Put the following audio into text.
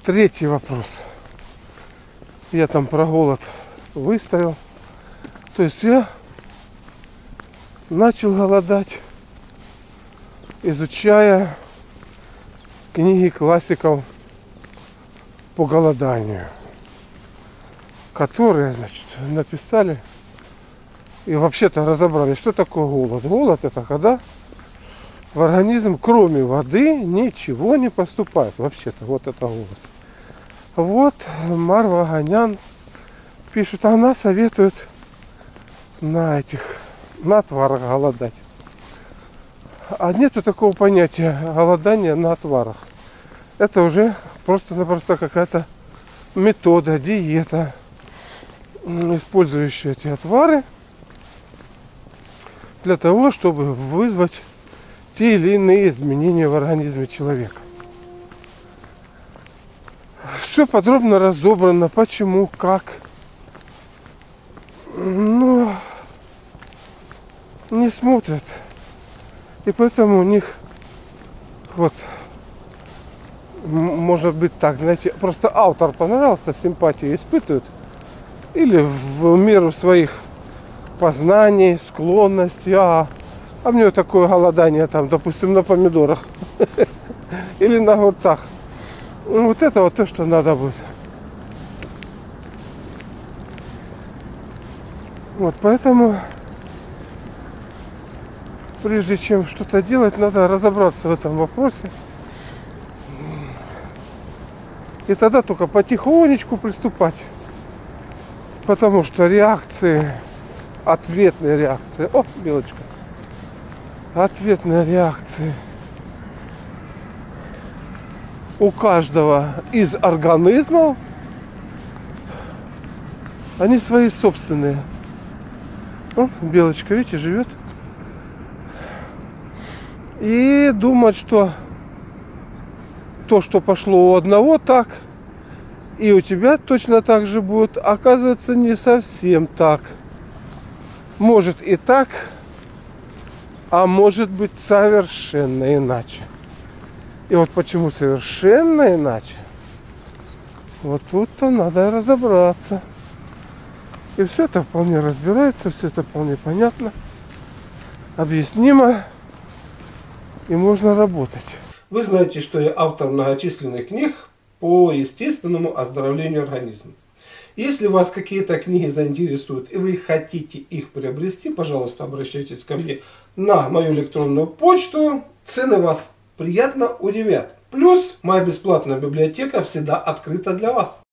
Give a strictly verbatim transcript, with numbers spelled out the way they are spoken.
Третий вопрос. Я там про голод выставил. То есть я начал голодать, изучая книги классиков по голоданию, которые, значит, написали и вообще-то разобрали, что такое голод. Голод — это когда в организм кроме воды ничего не поступает. Вообще-то вот это голод. Вот Марва Аганян пишет, она советует на этих, на отварах голодать. А нету такого понятия голодания на отварах. Это уже просто-напросто какая-то метода, диета, использующая эти отвары для того, чтобы вызвать те или иные изменения в организме человека. Все подробно разобрано, почему, как. Но не смотрят. И поэтому у них вот, может быть так, знаете, просто автор понравился, симпатию испытывают. Или в меру своих познаний, склонностей. А, а мне такое голодание там, допустим, на помидорах. Или на огурцах. Вот это вот то, что надо будет. Вот поэтому, прежде чем что-то делать, надо разобраться в этом вопросе. И тогда только потихонечку приступать. Потому что реакции, ответные реакции, о, белочка, ответные реакции у каждого из организмов, они свои собственные. О, белочка, видите, живет. И думать, что то, что пошло у одного так, и у тебя точно так же будет, оказывается, не совсем так. Может и так, а может быть совершенно иначе. И вот почему совершенно иначе, вот тут-то надо разобраться. И все это вполне разбирается, все это вполне понятно, объяснимо, и можно работать. Вы знаете, что я автор многочисленных книг по естественному оздоровлению организма. Если вас какие-то книги заинтересуют и вы хотите их приобрести, пожалуйста, обращайтесь ко мне на мою электронную почту. Цены вас приятно удивят. Плюс моя бесплатная библиотека всегда открыта для вас.